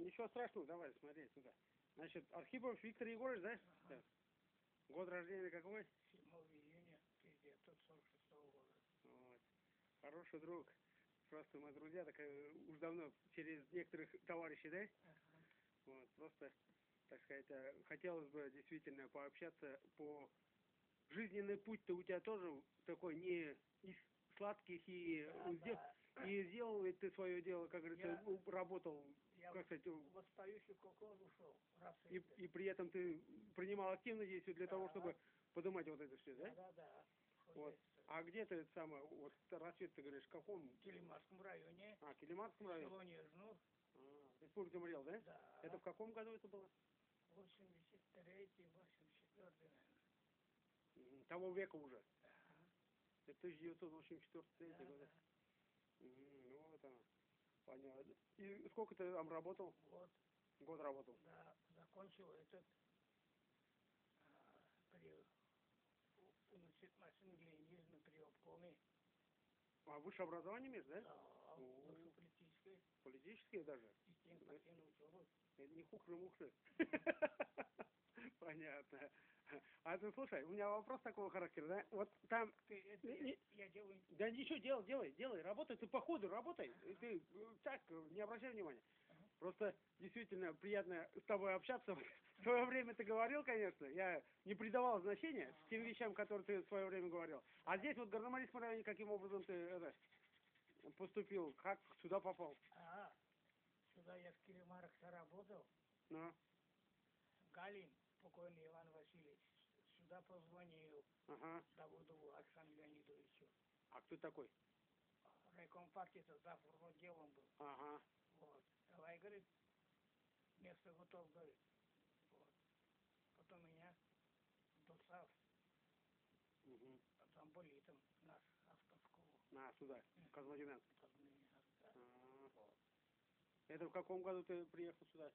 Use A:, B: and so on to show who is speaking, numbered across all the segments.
A: ничего страшного, давай, смотри сюда. Значит, Архипов Виктор Егорович, да?
B: Ага.
A: Год рождения какой?
B: 7 июня 1946 года.
A: Вот. Хороший друг. Просто мы друзья, так уж давно через некоторых товарищей, да?
B: Ага.
A: Вот, просто, так сказать, хотелось бы действительно пообщаться по... Жизненный путь-то у тебя тоже такой не из сладких, и,
B: Да.
A: и сделал ведь ты свое дело, как говорится, работал,
B: Я
A: как сказать,
B: воспающий кукол ушел.
A: и при этом ты принимал активное действие для того, чтобы поднимать вот это все, да?
B: Да.
A: Вот. А где ты самое, вот рассвет, ты говоришь, в каком?
B: В Килимарском районе.
A: А, Килимарском районе?
B: Село Нежнур.
A: Республика Мрел, да?
B: Да.
A: Это в каком году это было?
B: 83-й, 84-й, наверное.
A: Того века уже.
B: Да.
A: Это 1984
B: Да,
A: год.
B: да.
A: Ну вот оно. Понятно. И сколько ты там работал? Год работал.
B: Да, закончил этот при университет машин-ленинизма при обкоме.
A: А высшее образование имеешь, да?
B: Да, высшее политическое.
A: Политическое даже?
B: Система партийной учебы.
A: Это не хухры-мухры. Понятно. А ты слушай, у меня вопрос такого характера, да? Вот там...
B: Я делаю...
A: Да ничего, делай, работай, ты по ходу работай. Ты так, не обращай внимания. Просто действительно приятно с тобой общаться. В свое время ты говорил, конечно, я не придавал значения тем вещам, которые ты в свое время говорил. А здесь вот в Горномарийском районе каким образом ты поступил? Как сюда попал?
B: Сюда я в Килимарах работал.
A: Ну?
B: Галин, покойный Иван Васильевич, сюда позвонил.
A: Ага.
B: Давудову Александру Леонидовичу.
A: А кто такой?
B: Райком партии-то завтра делом был.
A: Ага.
B: Вот. Давай, говорит, место готов, говорит. Вот. Потом меня в Досав. Там болитом наш автошколу.
A: Сюда, в Козлодинанск.
B: Да. Вот.
A: Это в каком году ты приехал сюда?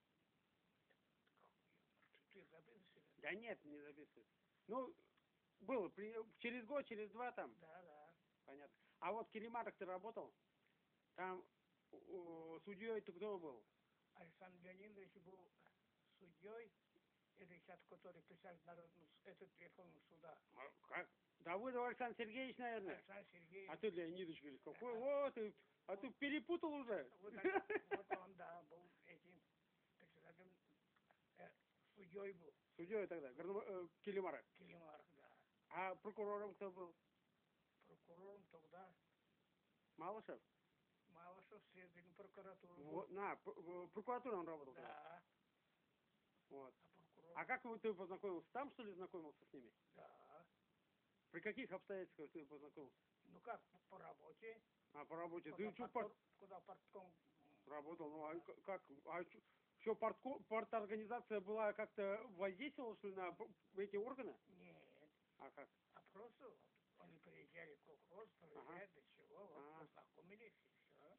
B: Ты записываешь?
A: Да нет, не записывай. Ну, было, через год, через два там.
B: Да.
A: Понятно. А вот в Килимарах ты работал? Там судьей ты кто был?
B: Александр Леонидович был судьей, это сейчас, который присяжный народный, этот Верховный суда.
A: Как? Давыдов Александр Сергеевич, наверное.
B: Александр Сергеевич.
A: А ты Леонидович говоришь, какой? Вот, ты перепутал уже.
B: Вот он, да, был этим председателем, судьей был.
A: Судьей тогда, Килимара.
B: Килимар, да.
A: А прокурором кто был?
B: Прокурором тогда
A: Малышев?
B: Малышев, следователь прокуратуры.
A: Вот, прокуратура он работал тогда.
B: Да.
A: Вот. А как ты познакомился? Там, что ли, знакомился с ними?
B: Да.
A: При каких обстоятельствах ты познакомился?
B: Ну как, по работе.
A: По работе.
B: Куда
A: Ты что,
B: куда портком?
A: Работал, ну а как? А что, парторганизация была как-то воздействовала, что ли, на эти органы?
B: Нет.
A: А как?
B: А просто вот, они приезжали в колхоз, проверять, для чего, вот, познакомились, и все.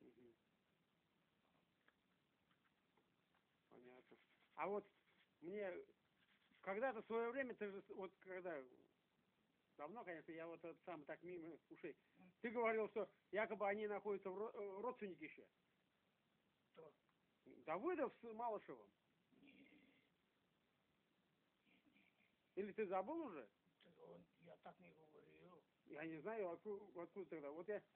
A: Понятно. А вот мне когда-то в свое время, ты же, вот когда, давно, конечно, я вот сам так мимо ушей, ты говорил, что якобы они находятся в родственнике еще.
B: Кто?
A: Давыдов с Малышевым. Или ты забыл уже?
B: Я так не говорил.
A: Я не знаю, откуда тогда. Вот я...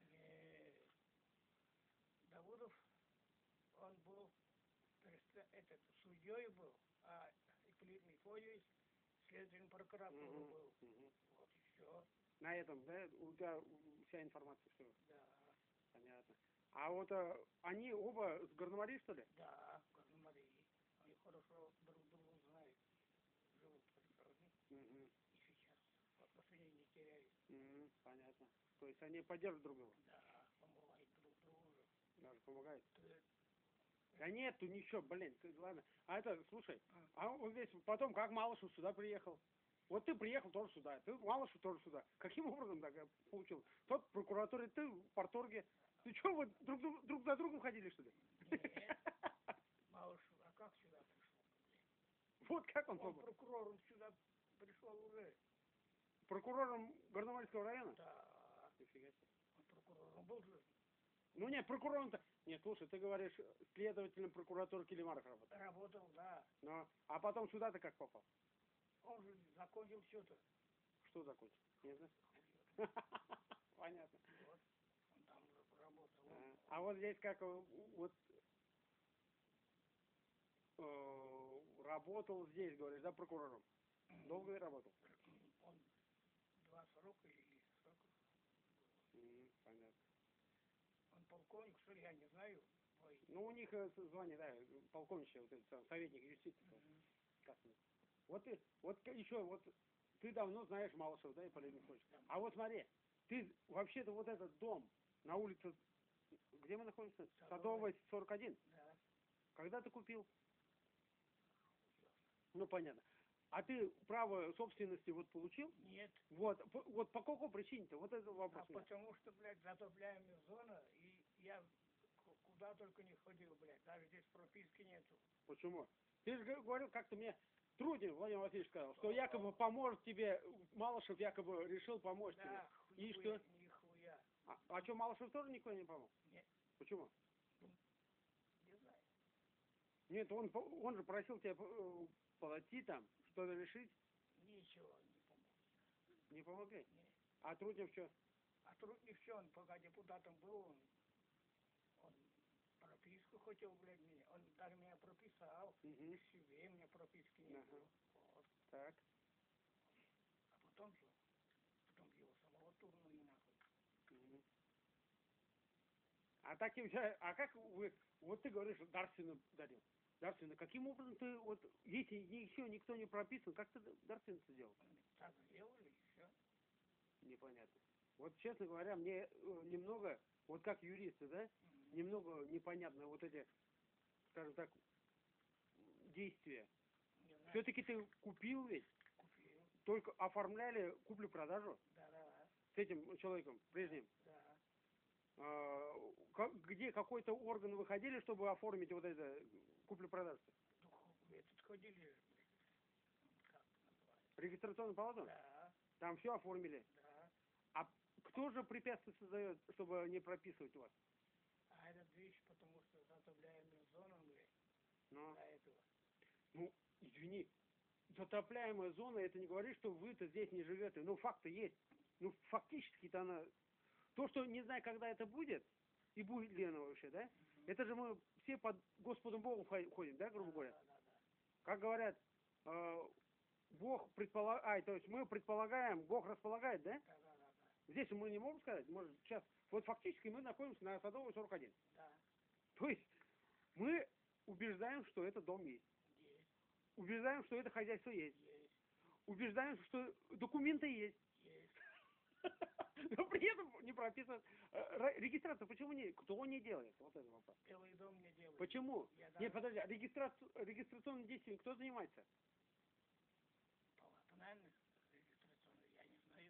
B: Давыдов, он был, этот, судьей был, а Ипполит Мефодьевич следователем прокуратуры был. Вот и все.
A: На этом, да? У тебя вся информация, все?
B: Да.
A: Понятно. А вот они оба с Горномарии, что ли?
B: Да, Горномарии. Они хорошо друг друга знают. Живут в Прикорне. И сейчас отношения не теряют.
A: Понятно. То есть они поддерживают друг друга?
B: Да, помогают друг другу.
A: Даже помогают? Да нету ничего, блин, ладно. А это, слушай, а вот здесь потом как Малышев сюда приехал? Вот ты приехал тоже сюда, ты Малышев тоже сюда. Каким образом так получилось? Тот в прокуратуре, ты в парторге. Ты что, вы друг за другом ходили, что ли?
B: Нет. Малышев, а как сюда пришел?
A: Вот как он
B: попал? Прокурором сюда пришел уже.
A: Прокурором Горномарийского района?
B: Да.
A: Нифига себе.
B: Он прокурором был же.
A: Ну нет, прокурором-то... Нет, слушай, ты говоришь, следователем прокуратуры Килимаров работал.
B: Работал, да.
A: Но... А потом сюда ты как попал?
B: Он же закончил все-то.
A: Что закончил? Не знаю. Понятно.
B: Вот. Он там работал.
A: А вот здесь как вот работал здесь, говоришь, да, прокурором? Долго ты работал?
B: Он 2 срока или срока.
A: Понятно.
B: Он полковник, что ли, я не знаю. Ой.
A: Ну, у них звание, да, полковничий, вот этот советник юстиции. Вот ты, вот еще, вот ты давно знаешь Малышев, да, и Полина Михайлович. А вот смотри, ты вообще-то вот этот дом на улице, где мы находимся? Садовая, 41.
B: Да.
A: Когда ты купил? Ну, понятно. А ты право собственности вот получил?
B: Нет.
A: Вот по какой причине-то? Вот это вопрос.
B: А потому что, блядь, затопляемая зона, и я куда только не ходил, блядь, даже здесь прописки нету.
A: Почему? Ты же говорил, как-то мне Трудин Владимир Васильевич сказал, что якобы поможет тебе, Малышев якобы решил помочь тебе.
B: Да,
A: И
B: нихуя,
A: что?
B: нихуя.
A: А что, Малышев тоже никто не помог?
B: Нет.
A: Почему?
B: Не знаю.
A: Нет, он же просил тебя подойти там, что-то решить.
B: Ничего не помог.
A: Не помогли?
B: Нет.
A: А Труднев что?
B: А Труднев все, он пока депутатом был, он прописку хотел, блядь, мне. Он даже меня прописал. К себе мне прописки не было. Вот.
A: Так.
B: А потом что? Потом его самого турнули нахуй.
A: А так а как вы, вот ты говоришь, дарственным дарил. Дарственно, каким образом ты, вот, если еще никто не прописан, как ты дарственно сделал?
B: Так сделали, и все.
A: Непонятно. Вот, честно говоря, мне немного, вот как юристы, да, немного непонятно вот эти, скажем так, действия. Все-таки ты купил ведь?
B: Купил.
A: Только оформляли куплю-продажу?
B: Да.
A: С этим человеком прежним?
B: Да.
A: Где какой-то орган выходили, чтобы оформить вот это куплю-продажу?
B: Этот ходили, как называется?
A: Регистрационную палату?
B: Да.
A: Там все оформили?
B: Да.
A: А кто же препятствия создает, чтобы не прописывать у вас?
B: А этот вещь, потому что затопляемая зона, блядь,
A: Но,
B: до этого.
A: ну, извини, затопляемая зона, это не говорит, что вы-то здесь не живете. Ну, факты есть. Ну, фактически-то она... То, что не знаю, когда это будет, и будет ли оно вообще, да? Это же мы все под Господом Богом ходим, да, грубо говоря?
B: Да.
A: Как говорят, Бог предполагает, то есть мы предполагаем, Бог располагает, да?
B: Да.
A: Здесь мы не можем сказать, может, сейчас, вот фактически мы находимся на Садовой 41.
B: Да.
A: То есть мы убеждаем, что этот дом есть.
B: Есть.
A: Убеждаем, что это хозяйство есть.
B: Есть.
A: Убеждаем, что документы есть.
B: Есть.
A: Но при этом не прописано. Регистрацию почему не? Кто не делает? Вот это вопрос.
B: Белый дом не делает.
A: Почему?
B: Я
A: Нет, подожди, регистрационным действием кто занимается?
B: Палата, наверное, регистрационная, я не знаю.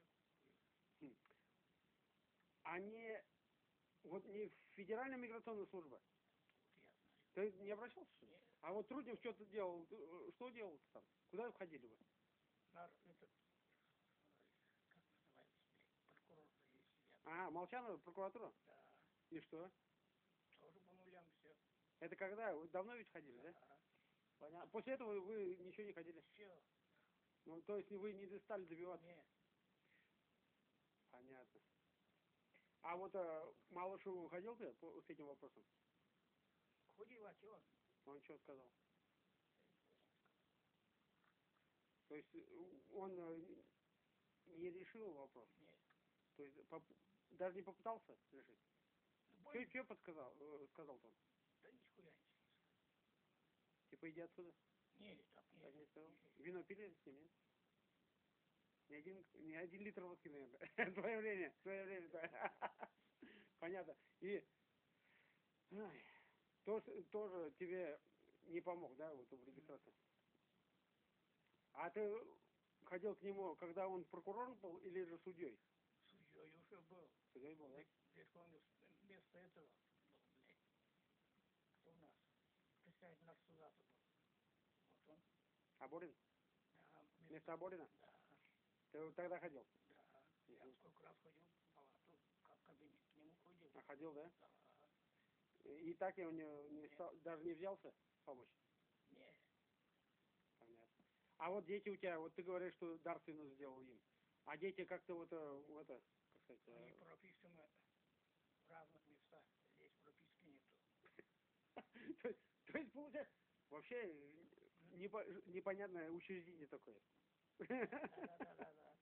A: Они, вот не федеральная миграционная служба.
B: Вот я знаю.
A: Ты не обращался?
B: Нет.
A: А вот Труднев что-то делал. Что делал там? Куда входили вы?
B: Этот, как называется, прокурор здесь сидят.
A: А, Молчанова, прокуратура?
B: Да.
A: И что?
B: Тоже по нулям все.
A: Это когда? Вы давно ведь ходили, да? Понятно. После этого вы ничего не ходили?
B: Все.
A: Ну, то есть вы не стали добиваться?
B: Нет.
A: Понятно. А вот Малышеву ходил ты с этим вопросом?
B: Ходил, а что?
A: Он что сказал? То есть он не решил вопрос?
B: Нет.
A: То есть даже не попытался решить?
B: Больше...
A: Что подсказал, сказал-то он?
B: Да нихуя не сказал.
A: Типа иди отсюда?
B: Нет, так нет.
A: Так не сказал? Вино пили с ним, нет? Не один литр водки, наверное. В свое время. Да. Понятно. И тоже тебе не помог, да, вот в регистрации? А ты ходил к нему, когда он прокурором был или же судьей?
B: Судьей уже был.
A: Судьей был, да?
B: Верховный вместо этого был, блядь. Кто у нас? Председатель нас суда-то был. Вот он.
A: Аборин?
B: Да,
A: Вместо Аборина?
B: Да.
A: Ты тогда ходил?
B: Да. Я сколько раз ходил в палату, в кабинет к нему ходил.
A: А ходил, да?
B: Да.
A: И так я у него даже не взялся помочь?
B: Нет.
A: Понятно. А вот дети у тебя, вот ты говоришь, что дарственную сделал им. А дети как-то вот, это, как сказать...
B: Они прописаны в разных местах. Здесь прописки нету.
A: То есть, получается, вообще непонятное учреждение такое.
B: Да.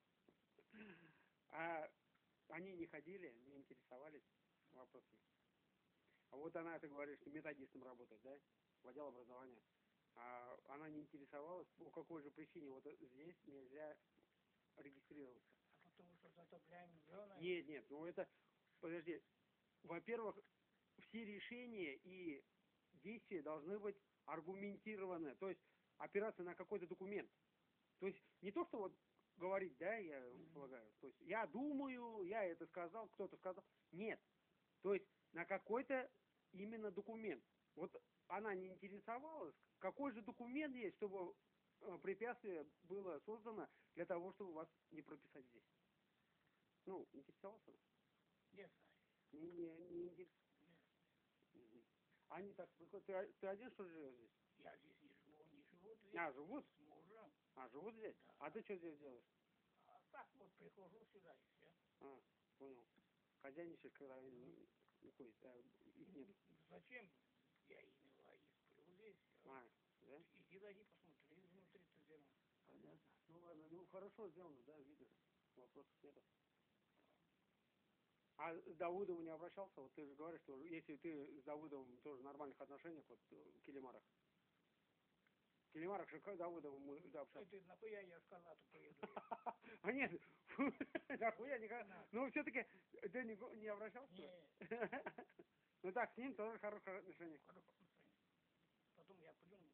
A: А они не ходили, не интересовались вопросами. А вот она, ты говоришь, что методистом работает, да? В отдел образования. А она не интересовалась, по какой же причине вот здесь нельзя регистрироваться?
B: А потому что затопляем зоны.
A: Нет, ну это, подожди. Во-первых, все решения и действия должны быть аргументированы, то есть опираться на какой-то документ. То есть не то, что вот говорить, да, я полагаю, то есть я думаю, я это сказал, кто-то сказал. Нет. То есть на какой-то именно документ. Вот она не интересовалась, какой же документ есть, чтобы препятствие было создано для того, чтобы вас не прописать здесь. Ну, интересовался?
B: Не знаю.
A: Не интересовался. Мгм. Они так приходят. Ты один, что ли, живешь здесь?
B: Я здесь не живу здесь.
A: А, живут?
B: С мужем.
A: А, живут здесь?
B: Да.
A: А ты что здесь делаешь?
B: А так вот прихожу сюда и все.
A: А, понял. Хозяйничаешь, когда они уходят, а их нет.
B: Зачем? Я и сплю здесь.
A: А, да?
B: Иди зайди, посмотри внутри это сделано.
A: Понятно. Ну ладно, ну хорошо сделано, да, видно. Вопросов нет. А с Давудовым не обращался? Вот ты же говоришь, что если ты с Давудовым тоже в нормальных отношениях, вот в Келимарах. Келимарах же к Давудову мы общался.
B: Это нахуя я сказал, то поеду.
A: А нет, нахуя никогда. Ну все-таки ты не обращался?
B: Нет.
A: Ну так, с ним тоже хорошие отношения.
B: Потом я плюнул.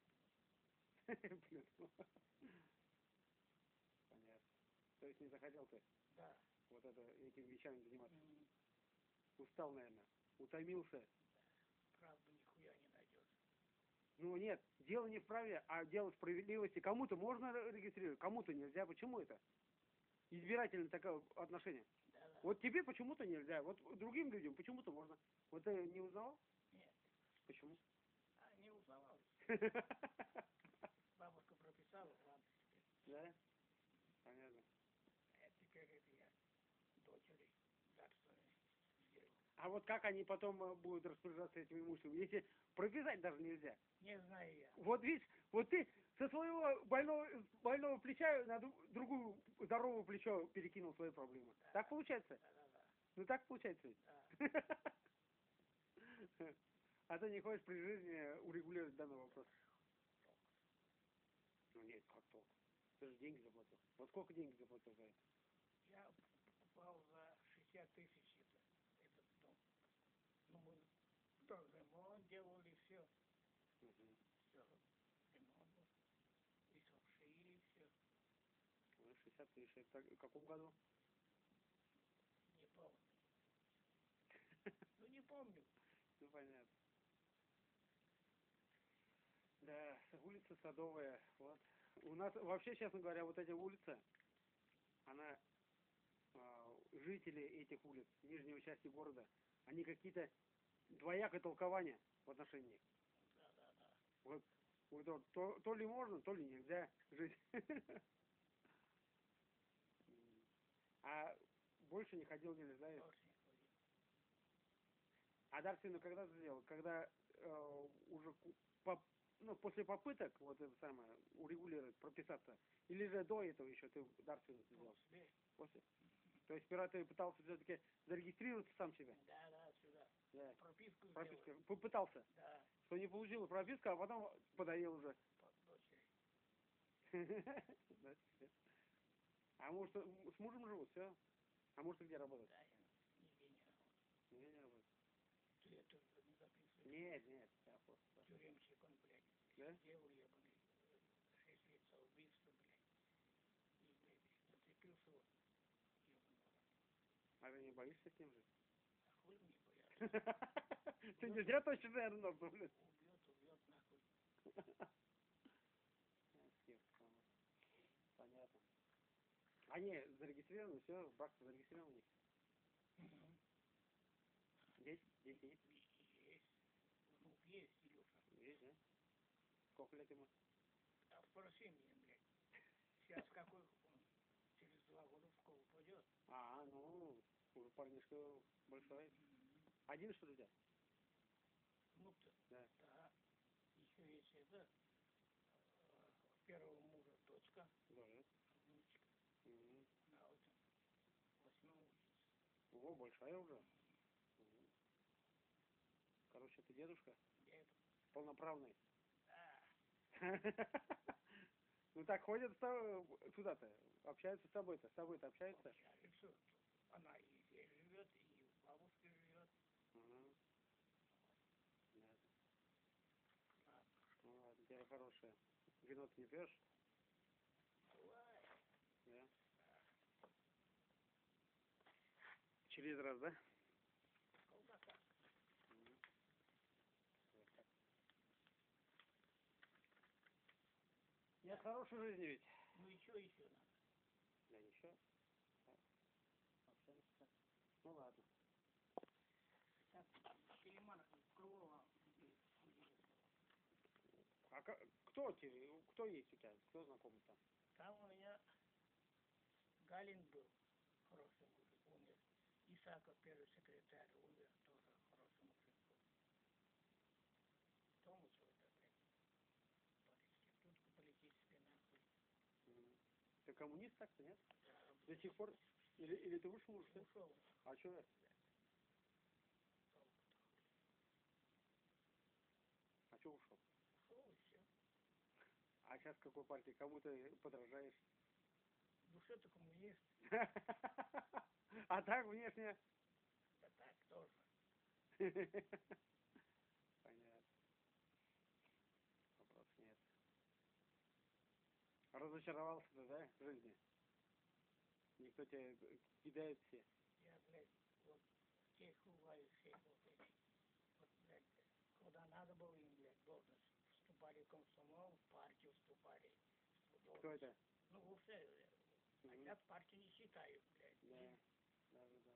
A: Понятно. То есть не захотел ты
B: Да.
A: вот этими вещами заниматься? Устал, наверное. Утомился.
B: Правда, нихуя не найдешь.
A: Ну нет, дело не в праве, а дело в справедливости. Кому-то можно регистрировать, кому-то нельзя. Почему это? Избирательное такое отношение.
B: Да.
A: Вот тебе почему-то нельзя, вот другим людям почему-то можно. Вот ты не узнавал?
B: Нет.
A: Почему?
B: Не узнавал. Бабушка прописала, ладно теперь.
A: Да? Понятно.
B: Теперь это я дочери дарственные сделал.
A: А вот как они потом будут распоряжаться этим имуществом, если прописать даже нельзя?
B: Не знаю я.
A: Вот видишь, вот ты со своего больного плеча на другую здоровое плечо перекинул свои проблемы.
B: Да.
A: Так получается?
B: Да.
A: Ну так получается ведь?
B: Да.
A: А ты не хочешь при жизни урегулировать данный вопрос? Ну нет, как толк? Ты же деньги заплатил. Вот сколько денег заплатил за это?
B: Я покупал за 60 тысяч этот дом. Ну, мы тоже ремонт делали, все.
A: Угу.
B: Все. Ремонт был. И шили, все.
A: 60 тысяч. Это в каком году?
B: Не помню. Ну, не помню.
A: Ну, понятно. Да, улица Садовая. Вот. У нас вообще, честно говоря, вот эти улицы, она, жители этих улиц, нижней части города, они какие-то двоякое толкование в отношении них.
B: Да.
A: Вот то ли можно, то ли нельзя жить. А больше не ходил, не знаешь?
B: Больше не ходил.
A: А дарственную когда сделал? Когда уже после попыток вот это самое урегулировать, прописаться, или же до этого еще ты дарственную сделал? После. То есть сперва ты пытался все-таки зарегистрироваться сам себя?
B: Да, сюда.
A: Да.
B: Прописку
A: Прописка.
B: сделал.
A: Попытался.
B: Да.
A: Что не получил прописку, а потом подарил уже.
B: Дочери.
A: А может с мужем живут, все? А может где работают?
B: Да, я нигде не работаю.
A: Нигде не работают.
B: Ты это не записываешь?
A: Нет, я просто.
B: Тюремщик он, блядь.
A: Да?
B: Сделал я, блядь, 6 лет за убийство, блядь. И, блядь, зацепился вот.
A: А ты не боишься с ним жить?
B: А хуй мне бояться.
A: Ты не зря точно, наверное, блин.
B: Убьет, нахуй.
A: Понятно. Они зарегистрированы, все, брак зарегистрирован у них. Здесь есть?
B: Есть.
A: Сколько лет ему?
B: А спроси меня, блядь. Сейчас какой он через 2 года в школу пойдет.
A: Ну, уже парнишка большой. Один, что ли, у тебя?
B: Внук-то?
A: Да.
B: Да. Еще есть это, первого мужа дочка,
A: Тоже.
B: внучка.
A: Мгм.
B: Она в этом 8 учится.
A: Ого, большая уже. Мгм. Короче, ты дедушка?
B: Дед.
A: Полноправный.
B: Да.
A: Ну так ходят туда-то, общаются с тобой-то общаются?
B: Общается. Она и здесь живет, и у бабушки живет.
A: Мгм. Да.
B: Ладно.
A: Ну ладно, дело хорошее. Вино ты не пьешь?
B: Бывает.
A: Да. Через раз, да?
B: Колбаса.
A: Мгм. Вот так. Нет хорошей жизни ведь.
B: Ну и что еще надо?
A: Да ничего. Так, общаемся так. Ну ладно.
B: Так, Телеман Крылова здесь.
A: А кто тебе, кто есть у тебя? Кто знакомый там?
B: Там у меня Галин был, хороший мужик, умер. Исаков, первый секретарь, умер, тоже хороший мужик был. Томусов это, блядь, институтку политической нахуй.
A: Мгм. Ты коммунист так-то, нет?
B: Да,
A: До сих пор? Или ты вышел уже?
B: ушел.
A: А что? А что ушел?
B: Ушел и все.
A: А сейчас какой партии? Кому ты подражаешь?
B: В душе-то коммунист.
A: А так внешне?
B: Да так тоже.
A: Понятно. Вопрос нет. Разочаровался ты, да, в жизни? Никто тебя кидает все.
B: Я, блядь, вот всех ругаю, всех вот этих. Вот, блядь, когда надо было им, блядь, должность, вступали в комсомол, в партию вступали.
A: Кто это?
B: Ну, вообще, а я партию не считаю, блядь.
A: Да, да.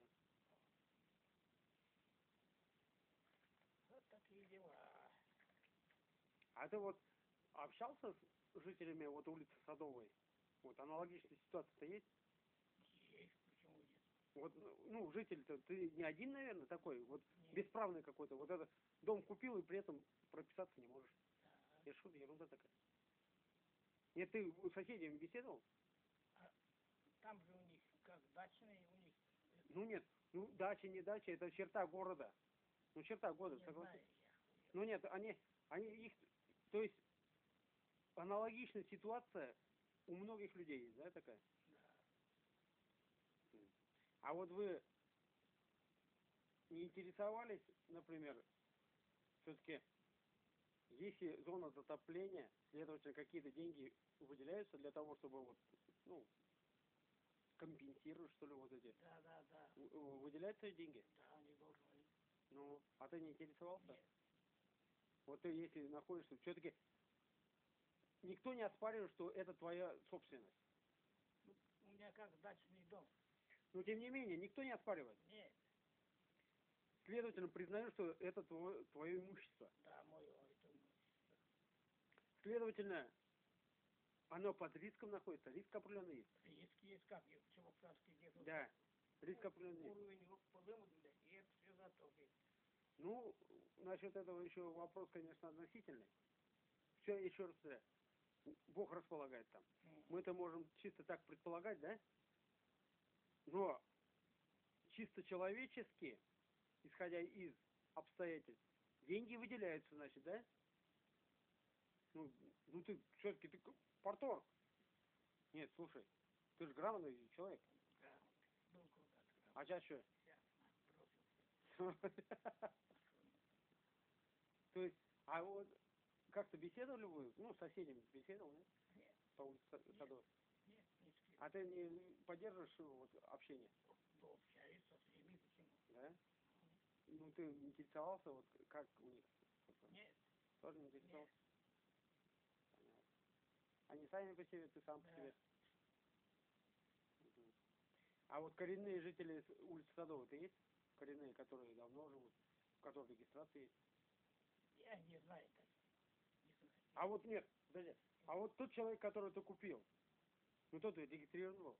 B: Вот такие дела.
A: А ты вот общался с жителями вот улицы Садовой? Вот аналогичная ситуация-то есть?
B: Есть, почему нет?
A: Вот, ну, житель-то, ты не один, наверное, такой, вот
B: Нет.
A: бесправный какой-то, вот этот дом купил и при этом прописаться не можешь.
B: Да.
A: Это что, ерунда такая. Нет, ты у соседей беседовал?
B: А там же у них, как дачные у них.
A: Ну нет, ну дача, не дача, это черта города. Ну черта города,
B: Не
A: согласен?
B: знаю я.
A: Ну нет, они их, то есть аналогичная ситуация у многих людей есть, да, такая?
B: Да.
A: А вот вы не интересовались, например, все-таки, если зона затопления, следовательно, какие-то деньги выделяются для того, чтобы вот, ну, компенсировать, что ли, вот эти.
B: Да.
A: Выделяются деньги?
B: Да, они должны.
A: Ну, а ты не интересовался?
B: Нет.
A: Вот ты, если находишься, все-таки никто не оспаривает, что это твоя собственность.
B: Ну, у меня как дачный дом.
A: Но тем не менее, никто не оспаривает.
B: Нет.
A: Следовательно, признают, что это твое имущество.
B: Да, мое это имущество.
A: Следовательно, оно под риском находится, риск определенный есть.
B: Риски есть как, и в Чебоксарске где-то.
A: Да, риск определенный есть.
B: Уровень подымут, блядь, и это все затопит.
A: Ну, насчет этого еще вопрос, конечно, относительный. Все, еще раз, Бог располагает там. Мы-то можем чисто так предполагать, да? Но чисто человечески, исходя из обстоятельств, деньги выделяются, значит, да? Ну ты все-таки ты порторг. Нет, слушай, ты же грамотный человек.
B: Грамотный. Был куда-то.
A: А сейчас что?
B: Сейчас бросился.
A: То есть, а вот как-то беседовали вы? Ну, с соседями беседовал, нет?
B: Нет.
A: По улице Садовой.
B: Нет, не с кем.
A: А ты не поддерживаешь вот, общение?
B: Ну, общаюсь со всеми, почему?
A: Да? Ну, ты интересовался, вот как у них?
B: Нет.
A: Тоже не интересовался? Понятно. Они сами по себе, ты сам по
B: Да.
A: себе? Мгм. А вот коренные жители улицы Садовой, ты есть? Коренные, которые давно живут, у которых регистрация есть?
B: Я не знаю так. Не знаю.
A: А вот нет, подожди. А вот тот человек, который ты купил, ну тот ведь регистрировал.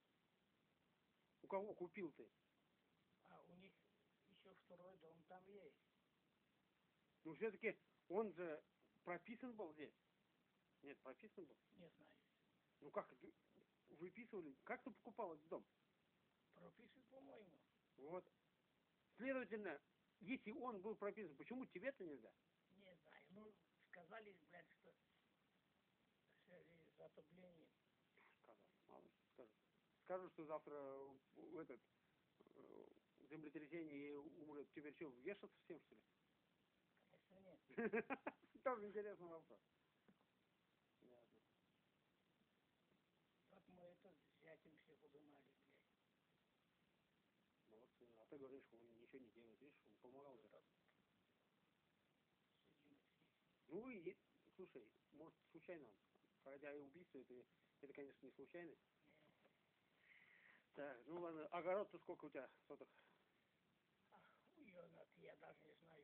A: У кого купил ты?
B: А у них еще второй дом там есть.
A: Ну все-таки он же прописан был здесь. Нет, прописан был.
B: Не знаю.
A: Ну как, выписывали? Как ты покупал этот дом?
B: Прописан, по-моему.
A: Вот. Следовательно, если он был прописан, почему тебе-то нельзя?
B: Не знаю. Ну, сказали, блядь, что затопление.
A: Сказал, мало ли, скажут. Скажут, что завтра этот землетрясение и умрет. Теперь что, вешаться всем, что ли?
B: Конечно, нет.
A: Тоже интересный вопрос. Ясно.
B: Вот мы это зятем все подумали, блядь.
A: Молодцы. А ты говоришь, что он ничего не делает, видишь, он помогал же. Ну и, слушай, может, случайно, хотя и убийство, это, конечно, не случайность. Так, ну ладно, огород-то сколько у тебя соток?
B: Хуёнок, я даже не знаю.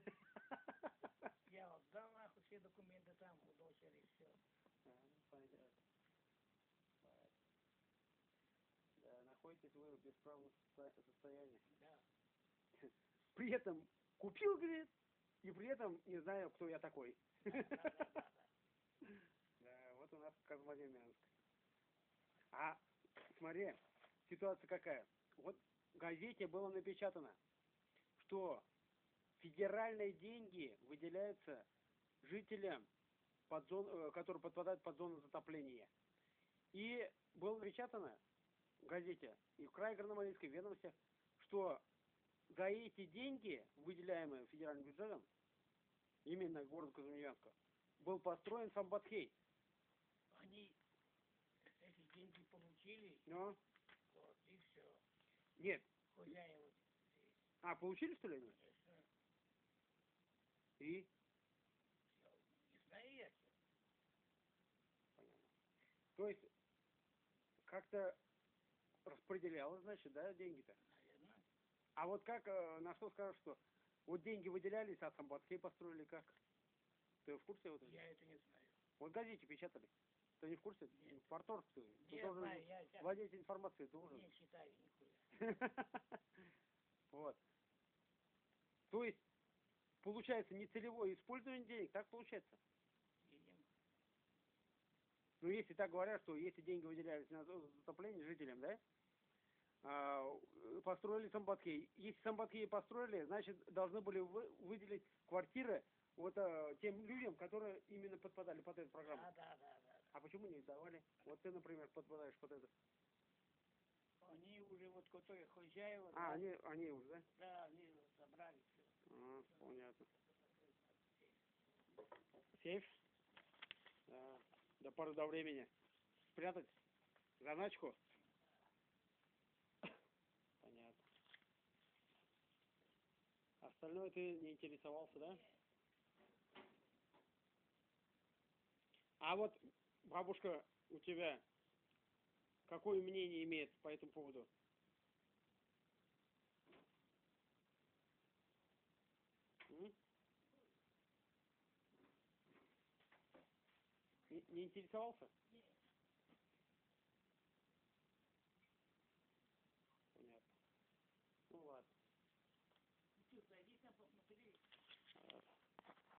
B: Я отдал нахуй все документы там у дочери, все.
A: Понятно. Да, находитесь вы в бесправном состоянии.
B: Да.
A: При этом купил, говорит, и при этом не знаю, кто я такой.
B: Да.
A: Да, вот у нас Козмодемьянск. А смотри, ситуация какая. Вот в газете было напечатано, что федеральные деньги выделяются жителям, которые подпадают под зону затопления. И было напечатано в газете и в крае Горно-Алтайской ведомости, что за эти деньги, выделяемые федеральным бюджетом, именно город Козмодемьянска, был построен Самбатхей.
B: Они эти деньги получили,
A: Но?
B: вот, и все.
A: Нет.
B: Хозяева.
A: А, получили, что ли, они?
B: Конечно.
A: И?
B: Все. Не знаю я.
A: Понятно. То есть, как-то распределялось, значит, да, деньги-то?
B: Наверное.
A: А вот как, на что скажешь, что вот деньги выделялись, а Самбатхей построили как? Ты в курсе вот этого?
B: Я это не знаю.
A: Вот в газете печатали. Ты не в курсе?
B: Нет.
A: В Порторг ты
B: Не
A: должен
B: знаю, я
A: владеть информацией должен.
B: не читаю нихуя.
A: Вот. То есть, получается, нецелевое использование денег, так получается?
B: Видим.
A: Ну, если так говорят, что если деньги выделялись на затопление жителям, да, построили Самбатхей. Если Самбатхей построили, значит, должны были выделить квартиры вот тем людям, которые именно подпадали под эту программу.
B: Да.
A: А почему не давали? Вот ты, например, подпадаешь под это.
B: Они уже вот которые хозяева.
A: А,
B: да,
A: они уже, да?
B: Да, они забрали все.
A: Понятно. Сейф? Да. До поры до времени. Спрятать? Заначку? Понятно. Остальное ты не интересовался, да? А вот бабушка у тебя какое мнение имеет по этому поводу? Не интересовался?
B: Нет.